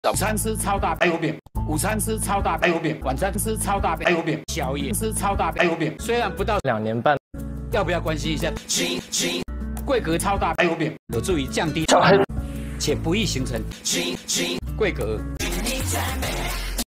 早餐吃超大白油饼，午餐吃超大白油饼，晚餐吃超大白油饼，宵夜吃超大白油饼。虽然不到2年半，要不要关心一下？桂格超大白油饼有助于降低，且不易形成桂格。